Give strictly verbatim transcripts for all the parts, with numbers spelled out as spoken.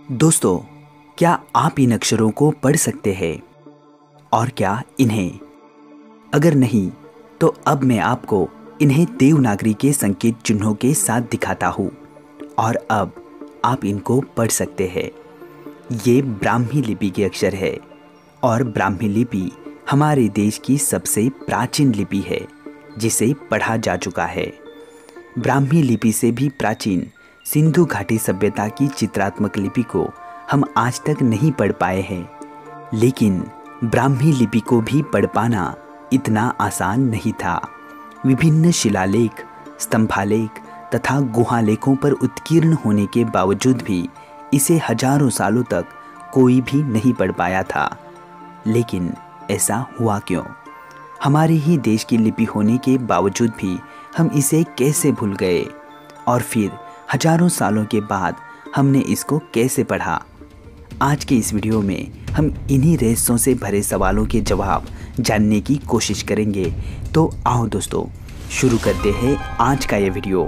दोस्तों, क्या आप इन अक्षरों को पढ़ सकते हैं? और क्या इन्हें? अगर नहीं, तो अब मैं आपको इन्हें देवनागरी के संकेत चिन्हों के साथ दिखाता हूँ और अब आप इनको पढ़ सकते हैं। ये ब्राह्मी लिपि के अक्षर है और ब्राह्मी लिपि हमारे देश की सबसे प्राचीन लिपि है जिसे पढ़ा जा चुका है। ब्राह्मी लिपि से भी प्राचीन सिंधु घाटी सभ्यता की चित्रात्मक लिपि को हम आज तक नहीं पढ़ पाए हैं, लेकिन ब्राह्मी लिपि को भी पढ़ पाना इतना आसान नहीं था। विभिन्न शिलालेख, स्तंभालेख तथा गुहालेखों पर उत्कीर्ण होने के बावजूद भी इसे हजारों सालों तक कोई भी नहीं पढ़ पाया था। लेकिन ऐसा हुआ क्यों? हमारे ही देश की लिपि होने के बावजूद भी हम इसे कैसे भूल गए? और फिर हजारों सालों के बाद हमने इसको कैसे पढ़ा? आज के इस वीडियो में हम इन्हीं रहस्यों से भरे सवालों के जवाब जानने की कोशिश करेंगे। तो आओ दोस्तों, शुरू करते हैं आज का ये वीडियो।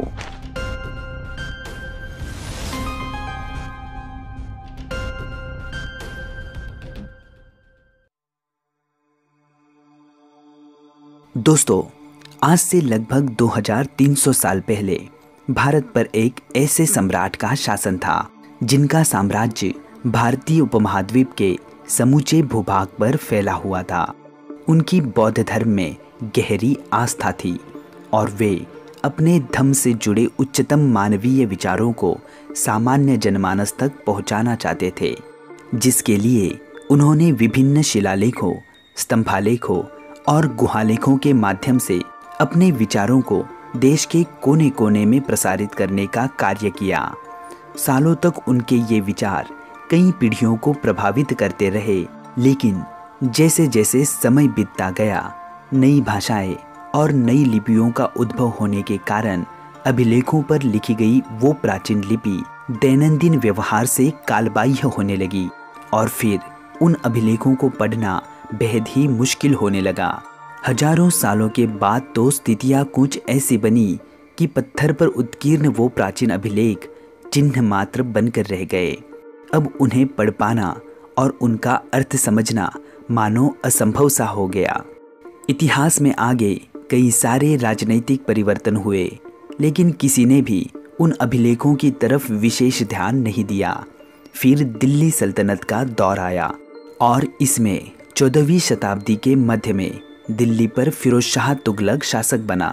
दोस्तों, आज से लगभग दो हज़ार तीन सौ साल पहले भारत पर एक ऐसे सम्राट का शासन था जिनका साम्राज्य भारतीय उपमहाद्वीप के समूचे भूभाग पर फैला हुआ था। उनकी बौद्ध धर्म में गहरी आस्था थी और वे अपने धर्म से जुड़े उच्चतम मानवीय विचारों को सामान्य जनमानस तक पहुंचाना चाहते थे, जिसके लिए उन्होंने विभिन्न शिलालेखों, स्तंभालेखों और गुहालेखों के माध्यम से अपने विचारों को देश के कोने कोने में प्रसारित करने का कार्य किया। सालों तक उनके ये विचार कई पीढ़ियों को प्रभावित करते रहे, लेकिन जैसे जैसे समय बीतता गया, नई भाषाएं और नई लिपियों का उद्भव होने के कारण अभिलेखों पर लिखी गई वो प्राचीन लिपि दैनंदिन व्यवहार से कालबाह्य होने लगी और फिर उन अभिलेखों को पढ़ना बेहद ही मुश्किल होने लगा। हजारों सालों के बाद तो स्थितियां कुछ ऐसी बनी कि पत्थर पर उत्कीर्ण वो प्राचीन अभिलेख चिन्ह मात्र बनकर रह गए। अब उन्हें पढ़ पाना और उनका अर्थ समझना मानो असंभव सा हो गया। इतिहास में आगे कई सारे राजनीतिक परिवर्तन हुए, लेकिन किसी ने भी उन अभिलेखों की तरफ विशेष ध्यान नहीं दिया। फिर दिल्ली सल्तनत का दौर आया और इसमें चौदहवीं शताब्दी के मध्य में दिल्ली पर फिरोज शाह तुगलक शासक बना।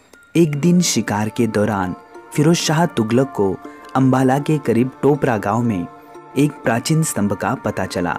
एक दिन शिकार के दौरान फिरोज शाह तुगलक को अंबाला के करीब टोपरा गांव में एक प्राचीन स्तंभ का पता चला।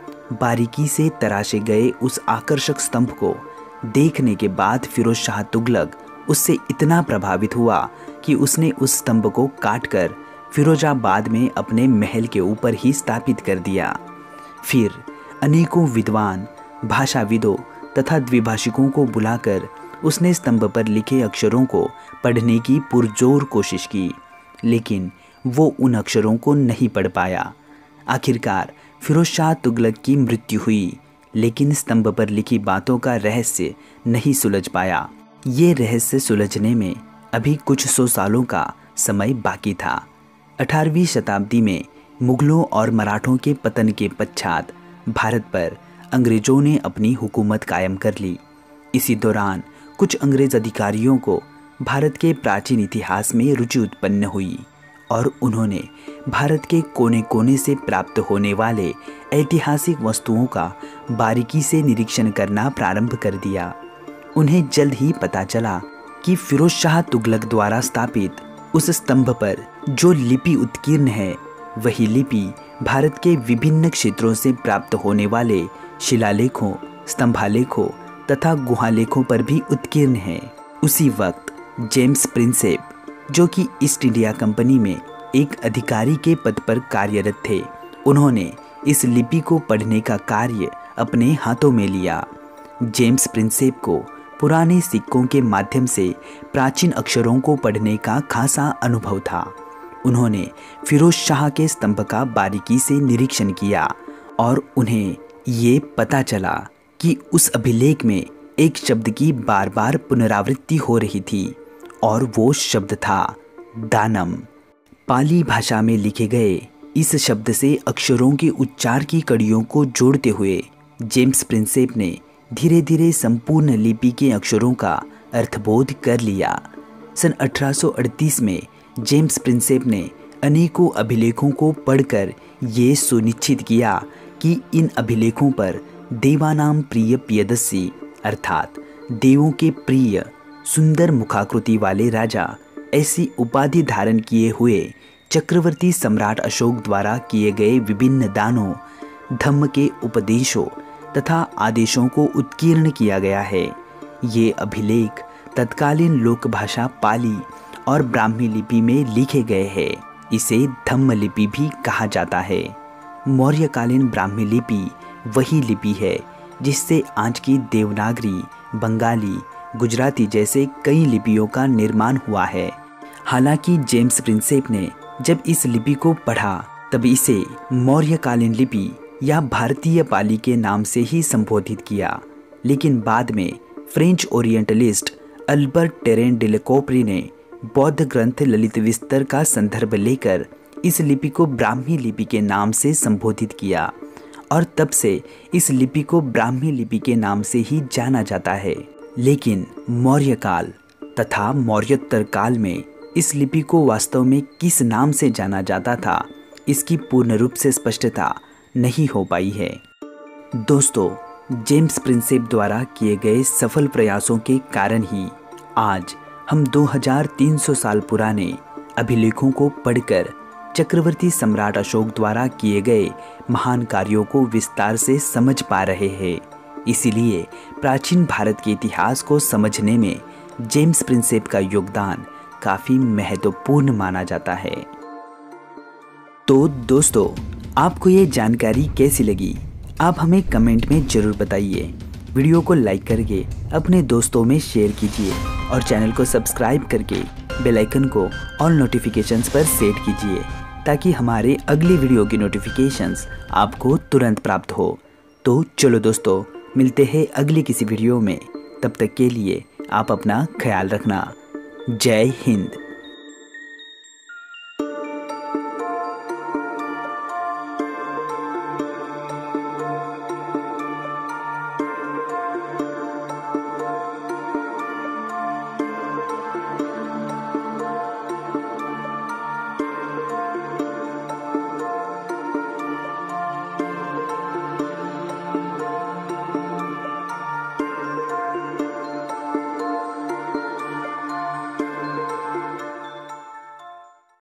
बारीकी से तराशे गए उस आकर्षक स्तंभ को देखने के बाद फिरोज शाह तुगलक उससे इतना प्रभावित हुआ कि उसने उस स्तंभ को काटकर फिरोजाबाद में अपने महल के ऊपर ही स्थापित कर दिया। फिर अनेकों विद्वान, भाषाविदों तथा द्विभाषिकों को बुलाकर उसने स्तंभ पर लिखे अक्षरों को पढ़ने की पुरजोर कोशिश की, लेकिन वो उन अक्षरों को नहीं पढ़ पाया। आखिरकार फिरोज शाह तुगलक की मृत्यु हुई, लेकिन स्तंभ पर लिखी बातों का रहस्य नहीं सुलझ पाया। ये रहस्य सुलझने में अभी कुछ सौ सालों का समय बाकी था। अठारहवीं शताब्दी में मुगलों और मराठों के पतन के पश्चात भारत पर अंग्रेजों ने अपनी हुकूमत कायम कर ली। इसी दौरान कुछ अंग्रेज अधिकारियों को भारत के प्राचीन इतिहास में रुचि उत्पन्न हुई और उन्होंने भारत के कोने कोने से प्राप्त होने वाले ऐतिहासिक वस्तुओं का बारीकी से निरीक्षण करना प्रारंभ कर दिया। उन्हें जल्द ही पता चला कि फिरोज शाह तुगलक द्वारा स्थापित उस स्तंभ पर जो लिपि उत्कीर्ण है, वही लिपि भारत के विभिन्न क्षेत्रों से प्राप्त होने वाले शिलालेखों, स्तंभालेखों तथा गुहालेखों पर भी उत्कीर्ण है। उसी वक्त जेम्स प्रिंसेप, जो कि ईस्ट इंडिया कंपनी में एक अधिकारी के पद पर कार्यरत थे, उन्होंने इस लिपि को पढ़ने का कार्य अपने हाथों में लिया। जेम्स प्रिंसेप को पुराने सिक्कों के माध्यम से प्राचीन अक्षरों को पढ़ने का खासा अनुभव था। उन्होंने फिरोज शाह के स्तंभ का बारीकी से निरीक्षण किया और उन्हें ये पता चला कि उस अभिलेख में एक शब्द की बार बार पुनरावृत्ति हो रही थी और वो शब्द था दानम। पाली भाषा में लिखे गए इस शब्द से अक्षरों के उच्चार की कड़ियों को जोड़ते हुए जेम्स प्रिंसेप ने धीरे धीरे संपूर्ण लिपि के अक्षरों का अर्थबोध कर लिया। सन अठारह सौ अड़तीस में जेम्स प्रिंसेप ने अनेकों अभिलेखों को पढ़कर ये सुनिश्चित किया कि इन अभिलेखों पर देवानाम प्रिय पियदस्सी अर्थात देवों के प्रिय सुंदर मुखाकृति वाले राजा ऐसी उपाधि धारण किए हुए चक्रवर्ती सम्राट अशोक द्वारा किए गए विभिन्न दानों, धम्म के उपदेशों तथा आदेशों को उत्कीर्ण किया गया है। ये अभिलेख तत्कालीन लोक भाषा पाली और ब्राह्मी लिपि में लिखे गए हैं। इसे धम्म लिपि भी कहा जाता है। मौर्यकालीन ब्राह्मी लिपि वही लिपि है जिससे आज की देवनागरी, बंगाली, गुजराती जैसे कई लिपियों का निर्माण हुआ है। हालांकि जेम्स प्रिंसेप ने जब इस लिपि को पढ़ा तब इसे मौर्यकालीन लिपि या भारतीय पाली के नाम से ही संबोधित किया, लेकिन बाद में French orientalist Albert Terrien de Lacouperie ने बौद्ध ग्रंथ ललित विस्तर का संदर्भ लेकर इस लिपि को ब्राह्मी लिपि के नाम से संबोधित किया और तब से इस लिपि को ब्राह्मी लिपि के नाम से ही जाना जाता है। लेकिन मौर्य काल तथा मौर्योत्तर काल में इस लिपि को वास्तव में किस नाम से जाना जाता था, इसकी पूर्ण रूप से स्पष्टता नहीं हो पाई है। दोस्तों, जेम्स प्रिंसेप द्वारा किए गए सफल प्रयासों के कारण ही आज हम दो हज़ार तीन सौ साल पुराने अभिलेखों को पढ़कर चक्रवर्ती सम्राट अशोक द्वारा किए गए महान कार्यों को विस्तार से समझ पा रहे हैं। इसीलिए प्राचीन भारत के इतिहास को समझने में जेम्स प्रिंसेप का योगदान काफ़ी महत्वपूर्ण माना जाता है। तो दोस्तों, आपको ये जानकारी कैसी लगी? आप हमें कमेंट में ज़रूर बताइए। वीडियो को लाइक करके अपने दोस्तों में शेयर कीजिए और चैनल को सब्सक्राइब करके बेल आइकन को ऑल नोटिफिकेशंस पर सेट कीजिए ताकि हमारे अगली वीडियो की नोटिफिकेशंस आपको तुरंत प्राप्त हो। तो चलो दोस्तों, मिलते हैं अगली किसी वीडियो में। तब तक के लिए आप अपना ख्याल रखना। जय हिंद।